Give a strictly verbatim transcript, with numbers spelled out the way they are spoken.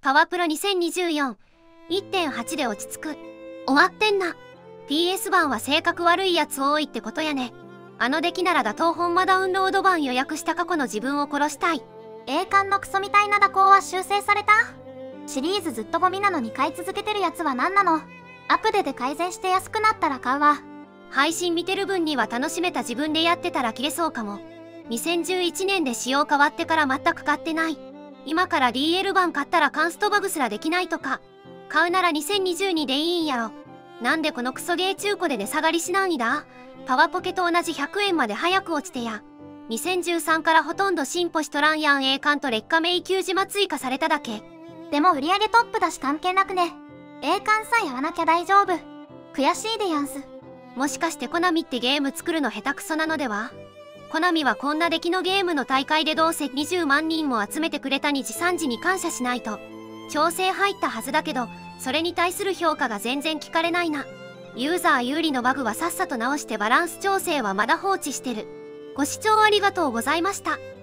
パワプロにせんにじゅうよん いってんはち で落ち着く。終わってんな。 ピーエス 版は性格悪いやつ多いってことやね。あの出来なら打倒本間ダウンロード版予約した過去の自分を殺したい。 栄冠のクソみたいな蛇行は修正された？シリーズずっとゴミなのに買い続けてるやつは何なの？アプデで改善して安くなったら買うわ。 配信見てる分には楽しめた。自分でやってたら切れそうかも。にせんじゅういちねんで仕様変わってから全く買ってない。今から ディーエル 版買ったらカンストバグすらできないとか。買うならにせんにじゅうにでいいんやろ。なんでこのクソゲー中古で値下がりしないんだ。パワポケと同じひゃくえんまで早く落ちてや。にせんじゅうさんからほとんど進歩しとらんやん。栄冠と劣化迷宮島追加されただけ。 でも売り上げトップだし関係なくね。栄冠さえ合わなきゃ大丈夫。悔しいでやんす。 もしかしてコナミってゲーム作るの下手くそなのでは？コナミはこんな出来のゲームの大会でどうせにじゅうまんにんも集めてくれたにじさんじに感謝しないと。調整入ったはずだけど、それに対する評価が全然聞かれないな。ユーザー有利のバグはさっさと直してバランス調整はまだ放置してる。ご視聴ありがとうございました。